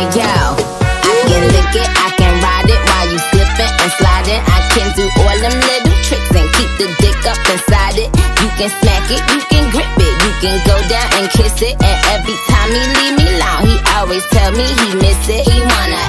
Hey yo, I can lick it, I can ride it while you slipping and sliding. I can do all them little tricks and keep the dick up inside it. You can smack it, you can grip it, you can go down and kiss it. And every time he leave me alone, he always tell me he miss it. He wanna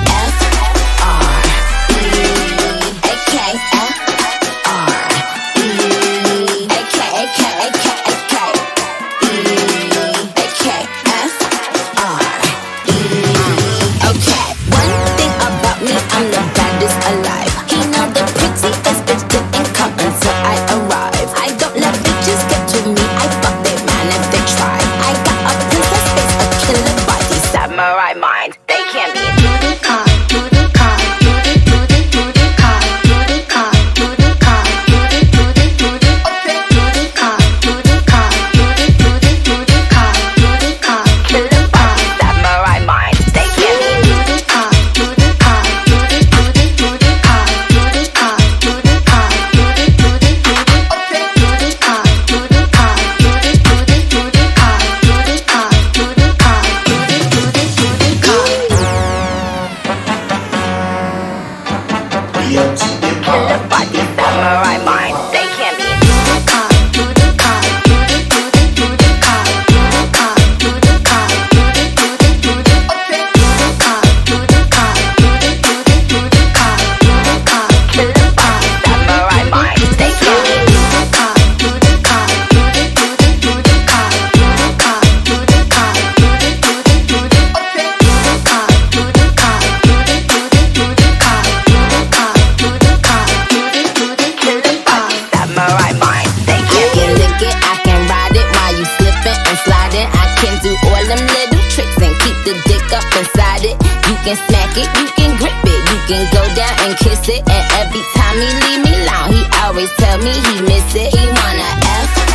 alive. He know the prettiest bitch didn't come until I arrive. I don't let bitches get to me, I fuck their man if they try. I got a princess face, a killer body, samurai mind. They can't be booty car, booty car, booty booty booty car, booty car, booty car, booty booty booty okay, booty car, booty car, booty booty booty car, booty car, killer body, samurai mind. They can't be booty car, booty car, booty booty booty car, booty car, booty car, booty booty booty okay, booty car, booty car, booty booty booty car, booty car, booty car, booty booty booty car. Killer body, samurai mind. They can't be booty car, booty car, booty booty booty car, booty car, booty car, booty booty booty okay, booty car, booty car, booty booty booty car, booty car, killer body, samurai mind. They can't be booty car, booty car, booty booty booty car, booty car, booty car, booty booty booty okay, booty car, booty car, booty booty booty car, booty car, booty car, booty booty killer body, samurai mind. They can't I can lick it, I can ride it while you slipping and sliding. I can do all them little tricks and keep the dick up inside it. You can smack it, you can grip it, you can go down and kiss it. And every time he leave me alone, he always tell me he miss it. He wanna F